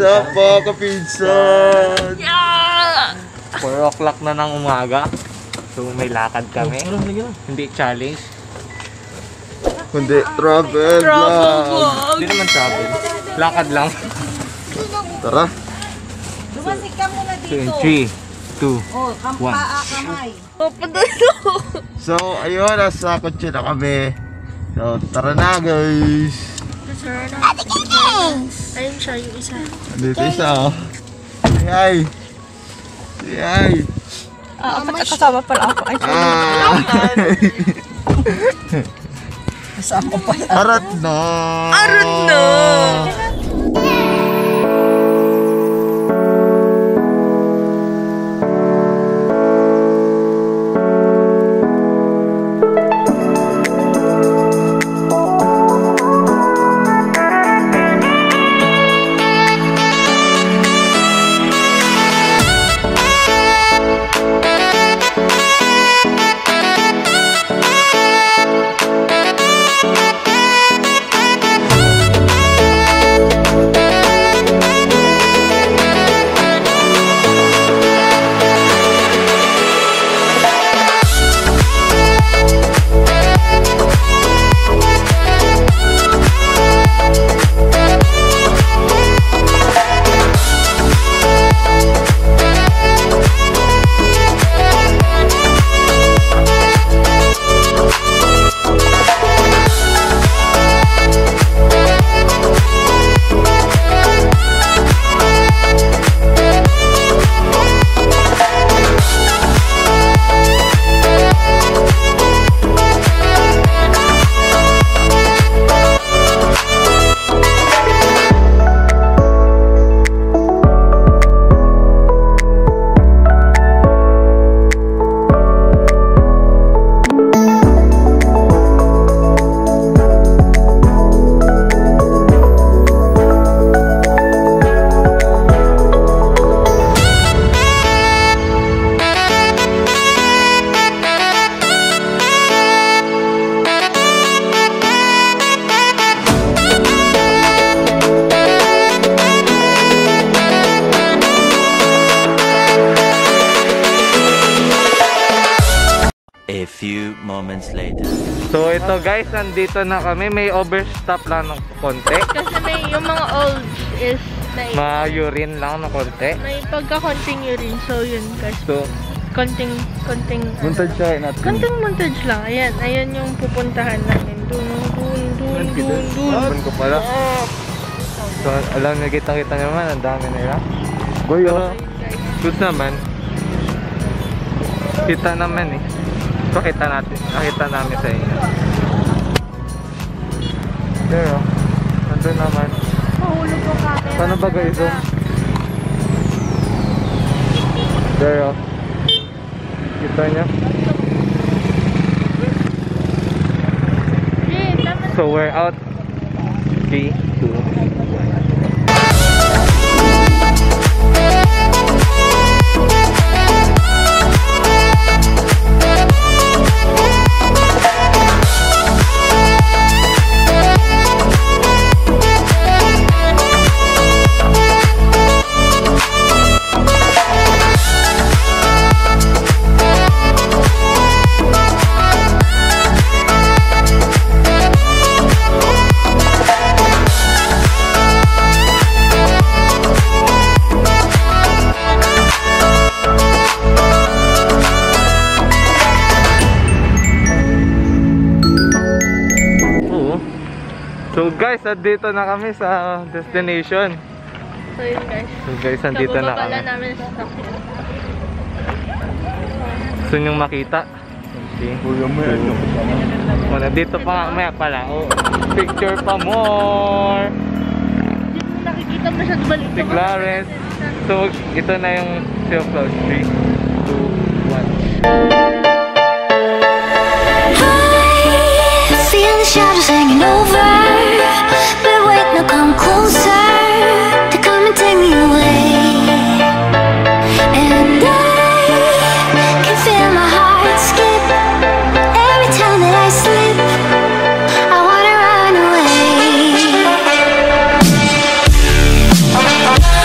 up po, kapinsan? Yeah! 4 o'clock na ng umaga. So may lakad kami. Hindi challenge. Kundi travel vlog. Hindi naman travel. Lakad lang. Tara. Lumasig ka muna dito. 3, 2, Oh, paa kamay. So, ayun, nasa kotse na kami. So, tara na guys. Ayun siya, yung isa. Dito isa oh. Ay. Ay. Kasama pala ako. Ay, Kasama pala. Arat na. Arat na. A few moments later. So ito guys, nandito na kami. May overstop lang ng konti. Kasi may yung mga old is Ma-urine lang ng konti. may pagka-konting urine. So yun guys. So, Konting Montage siya natin. konting montage lang. Ayan yung pupuntahan namin. Dun. Alam ko pala. So, alam na kita-kita naman. Ang dami nila. Boy, Pero, good naman. Kita naman eh. Pakita natin. Nakita namin sa inyo. Pero, nandun naman. Mahulog ko kami. Paano ba guys? Pero, kita niya. So we're out. 3, 2, 1. So guys, nandito na kami sa destination. So yun guys. So guys, nandito na kami. Namin sa sasakyan. Gusto nyong makita? Okay. So, nandito pa nga pala. Oh, picture pa more. Hindi mo nakikita masyado balik. Si Clarence. So ito na yung Silk Cloud 3, 2, 1. Feel the shadows hanging over, but wait, now come closer to come and take me away. And I can feel my heart skip every time that I slip. I wanna run away.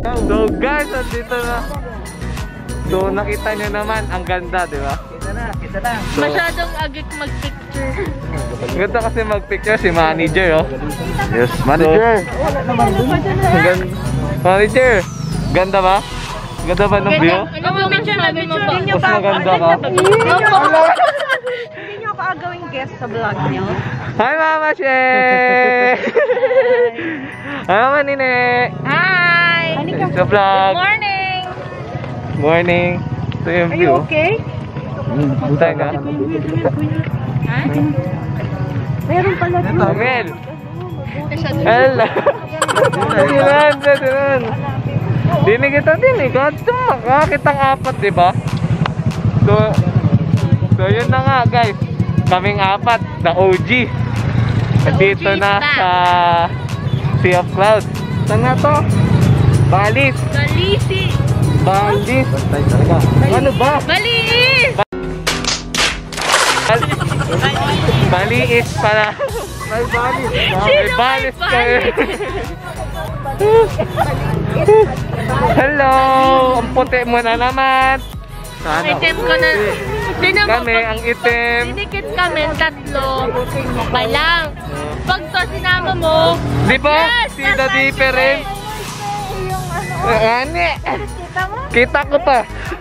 So guys, dito na. So nakita nyo naman, ang ganda, di ba? Kita na. So, Masyadong agik mag-picture. ganda kasi mag-picture si manager, oh. Yes, manager. Manager, ganda ba? Ganda ba ng view? Ano ba picture na picture? Hindi Mas maganda ka. Hindi nyo ako agawing guest sa vlog nyo. Hi, Mama She! Hi, Mama Nine! Hi! Sa vlog. Morning! Morning. Ito yung Are view. you okay? Butay nga. Meron pala dito. Amel! Hello! Dinan, dinan. Dinig kita din eh. Kakitang apat, diba? So yun na nga guys. Kaming apat na OG. Dito na sa Sea of Clouds. Saan nga to? Balis. Balisi! Balis. Ano ba? Balis! Baliis pala. May balis. May balis kayo. Hello! Ang puti mo na naman. Sana Item ko na. Tinan mo, kami ang itim. dinikit kami, tatlo. Pa lang. Pag to sinama mo, Di ba? yes, See the difference? Ani! Kita ko pa.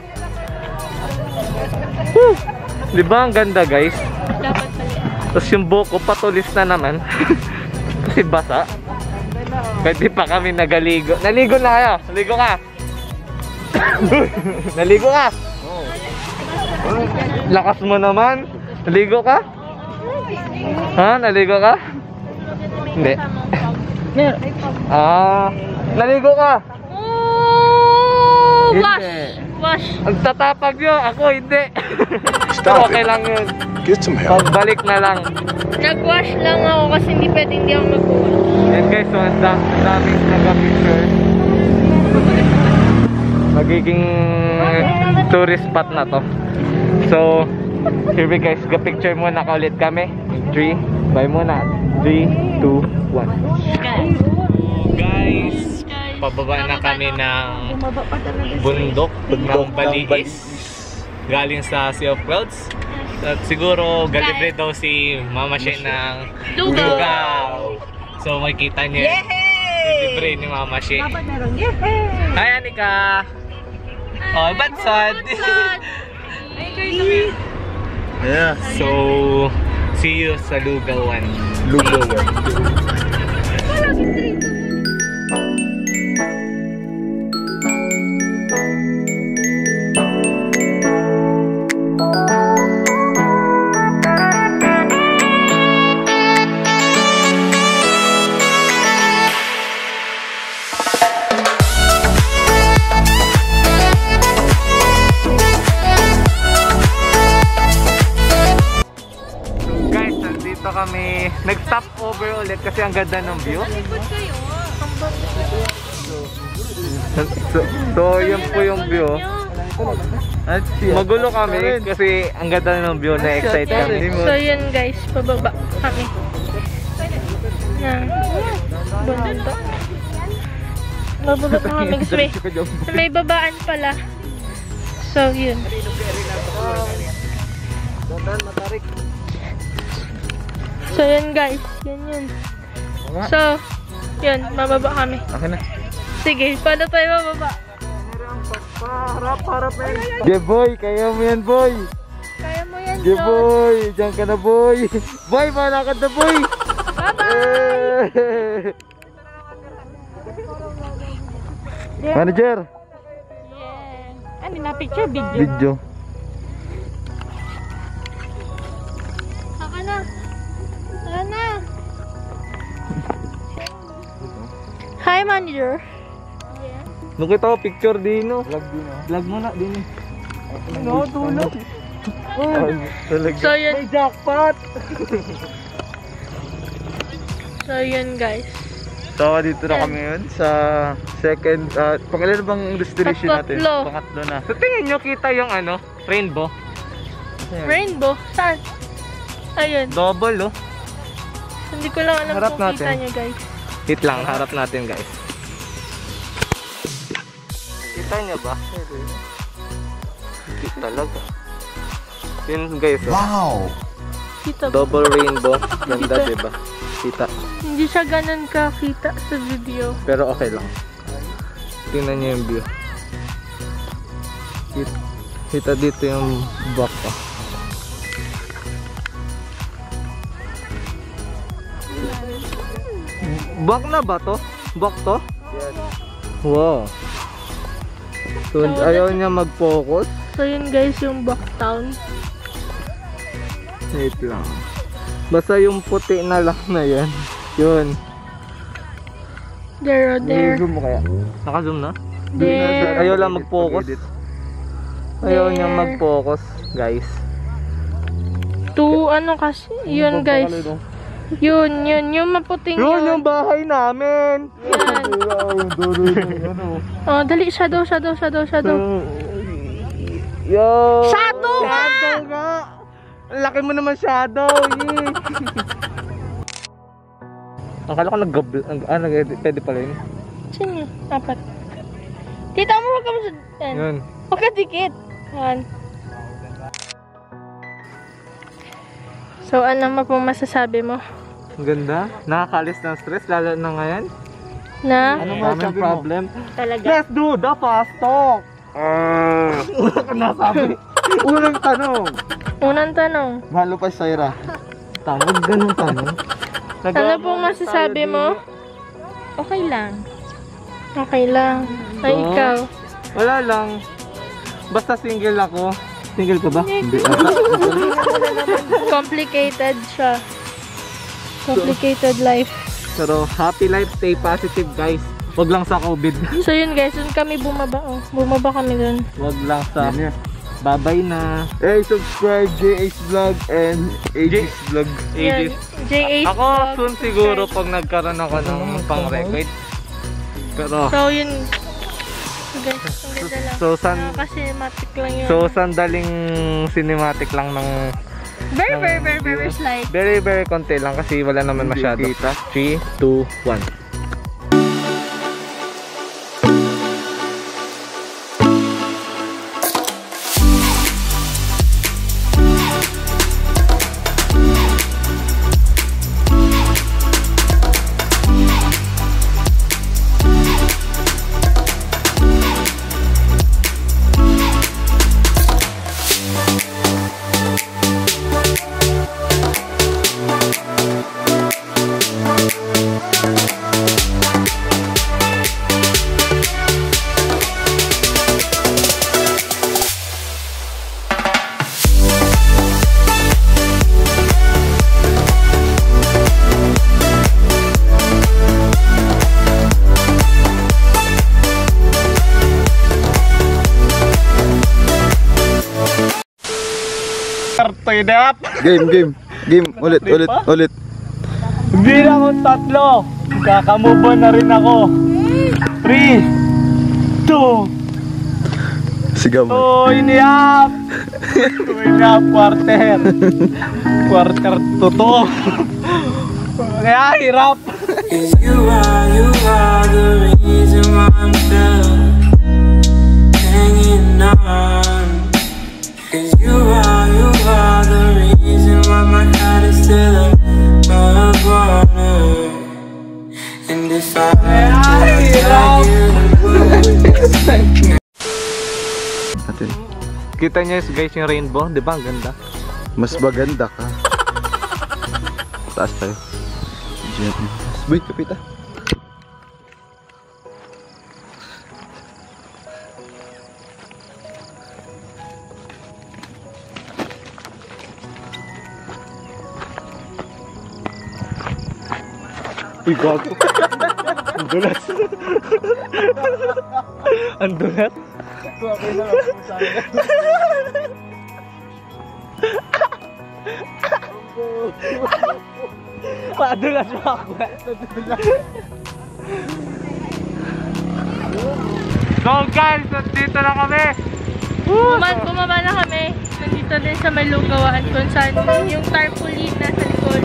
Di ba ang ganda guys? dapat pala. Tapos yung buko patulis na naman. Kasi basa. Pwede pa kami nagaligo. Naligo na kayo. Naligo ka. Naligo ka. Lakas mo naman. Naligo ka? Ha? Naligo ka? Hindi. Naligo ka? Oh, wash! Hindi. Wash! Ang tatapag nyo. Ako hindi. Okay lang yun. Get some help. Pagbalik na lang. Nag-wash lang ako kasi hindi pwede hindi ako mag-wash. Yan guys, so ang daming nag-picture. Magiging tourist spot na to. So, here we guys, ga-picture muna ka ulit kami. 3, bye muna. 3, 2, 1. Guys, pababa na kami ng bundok ng Baliis. Galing sa Sea of Clouds. At siguro galibre daw si Mama She ng Lugaw. So makikita niyo yung libre ni Mama She. Hi Anika! Oh, batsad! Yeah. So, see you sa Lugawan. Kami nag-stop over ulit kasi ang ganda ng view. So yun po yung view. Magulo kami kasi ang ganda ng view, na-excite kami. So yun guys, pababa kami. Yan. Bundok. Bababa pa kami kasi may babaan pala. So yun. So yun guys, yun. So, yun, mababa kami. Okay na. Sige, paano tayo mababa? Harap na yun. Yeah boy, kaya mo yan boy. Kaya mo yan, Yeah John. boy, diyan ka na boy. Boy, malakad na boy. Bye-bye! Manager, Yeah. Ano na picture? Video? video. Saka na. Saka na. Hi, manager. Nung kita ko picture din no. Vlog mo na din. No, tulog. So yun. May jackpot. So yun guys. So dito na kami ngayon sa second, pangalan bang destination natin? Pangatlo. Pangatlo na. So tingin nyo kita yung ano, rainbow. Rainbow? Saan? Ayun. Double oh. Hindi ko lang alam Harap kung kita natin. nyo guys. Wait lang, harap natin guys. Kita niya ba? Hindi talaga. Yun guys, oh. Wow! Kita ba? Double rainbow. Ganda, diba? Kita. Hindi siya ganun kakita sa video. Pero okay lang. Tingnan niyo yung view. Kita dito yung back ko. Back na ba to? Back to? Yes. Wow. So, ayaw niya mag-focus. So yun guys, yung Backtown. Wait lang. Basta yung puti na lang na yan. Yun. There. Zoom mo kaya? Naka-zoom na? There. Ayaw lang mag-focus. Ayaw niya mag-focus, guys. To ano kasi, yun guys. Yun, yung maputing Yun yun. yung bahay namin. Yan. Oh, dali, shadow. Yo. Shadow nga! Shadow nga! Ang laki mo naman, shadow. Yee. Akala ko pwede pala yun. Sino? Apat. Tita mo, huwag ka mo sa... Yun. Huwag ka dikit. Yan. So, ano mo pong masasabi mo? Ang ganda. Nakakalis ng stress, lalo na ngayon. Na? Ano masasabi mo? Problem. Talaga. Let's do the fast talk! Wala ka nasabi. Unang tanong. Unang tanong. Mahal pa si Syra. Tawag ganun tanong. Ano pong masasabi mo? Okay lang. Okay lang. Ay, Oo. ikaw. Wala lang. Basta single ako. Single ka ba? Hindi. Complicated siya. Complicated life. Pero happy life, stay positive guys. Wag lang sa COVID. So yun guys, dun kami bumaba. Oh. Bumaba kami dun. Wag lang sa babay na. Hey, subscribe JH Vlog and AJ's Vlog. Yan. Ages. J8 Ako vlog. soon siguro pag nagkaroon ako ng pang-record. Pero So yun. Guys, ang ganda lang. So, Cinematic lang yun. so sandaling cinematic lang ng very slight. very konti lang kasi wala naman Hindi masyado. kita. 3, 2, 1. Up. Game. Ulit. Bilang akong tatlo. Kakamove on na rin ako. 3, 2, Sigaw mo. 2 and a half. 2 and a half quarter. Quarter to 2. Kaya hirap. You are the reason why I'm still hanging on. 'Cause you are the reason why my heart is still above water. And if I tell you Atin. Kita niyo guys yung rainbow, di ba? Ang ganda. Mas maganda ka. Taas tayo. Wait, kapita. Uy, gago. Ang dulas. Ang dulas. Padulas mo ako. So guys, dito na kami. Bumaba na kami. Nandito din sa may lugawaan kung saan yung tarpaulin nasa likod.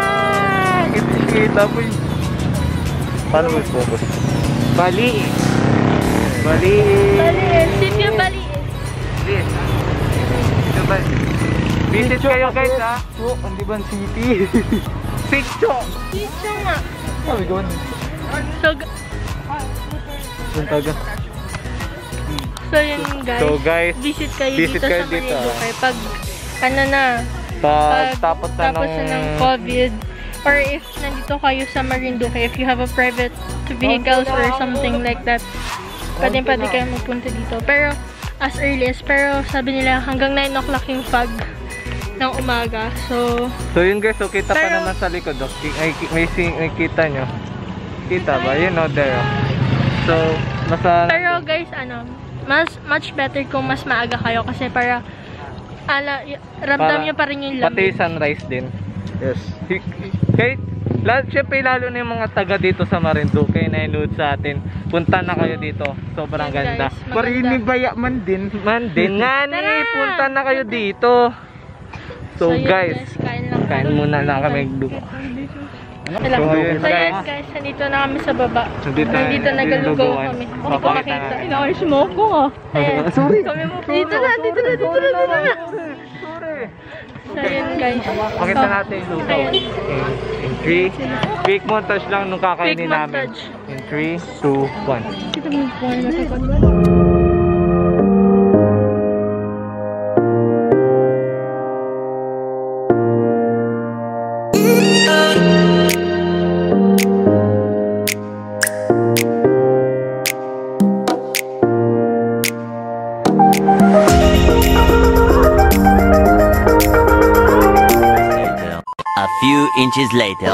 Kita po yun. Paano mo focus? Bali. Baliis. Baliis. Sitio Baliis. Baliis. Ito ba? Visit kayo guys ha. Andiban City. Sitio. Sitio nga. Sabi ko. So yun guys. So guys, visit kayo visit dito kayo sa dito, Marinduque. Pag ano na. tapos na ng COVID. Or if nandito kayo sa Marinduque, if you have a private vehicles or something like that, pwede kayo magpunta dito. Pero, as early as, pero sabi nila hanggang 9 o'clock yung fog ng umaga. So yun guys, so kita pa pero, naman sa likod. May kita nyo. Kita ba? Yun o, there. So, pero guys, much better kung mas maaga kayo kasi para ramdam nyo pa rin yung lamig. Pati sunrise din. Yes. Kahit, syempre lalo na yung mga taga dito sa Marinduque na inood sa atin. Punta na kayo dito. Sobrang Yan, ganda. guys, Parini baya man din. Nga ni, punta na kayo dito. So yun, guys, kain muna lang kami. So yun guys, nandito na kami sa baba. Nandito nagalugaw kami. Hindi ko makita. Inaayos mo ako ah. Ayan. Sorry. Dito na. So yun guys. Pakita natin yung lugaw. In 3, quick montage lang nung kakainin Quick namin. montage. In 3, 2, 1. Kita mo yung phone mo. A few inches later.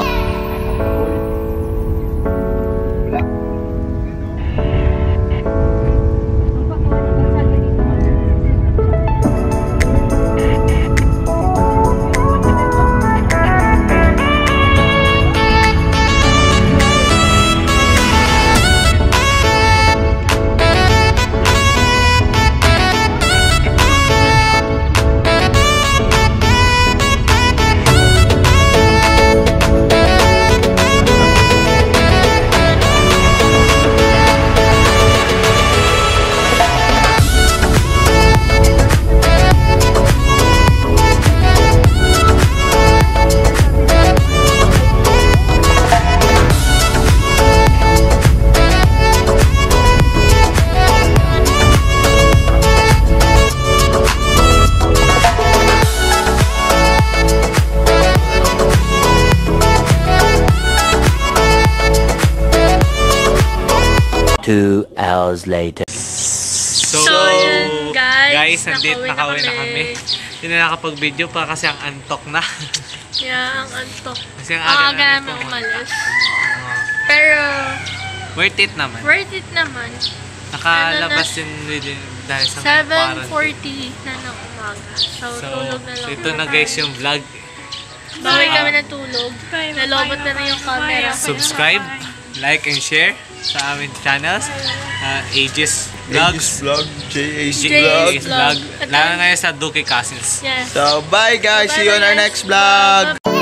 Two hours later. So yun guys, nakauwi na kami. Hindi na nakapag-video pa kasi ang antok na. Yeah, ang antok. Kasi ang Aga aga namin umalis. Pero, worth it naman. Nakalabas din dahil sa 7:40 na ng umaga. So tulog na lang. Ito na guys yung vlog. Bawi kami ng tulog. Nalobot na rin yung camera. Subscribe, like, and share sa aming channels. Aegis Vlogs. Vlog, JA's JA's Vlog. Vlog. Lalo ngayon sa Duque Castles. Yes. So, bye guys. See you on our next vlog.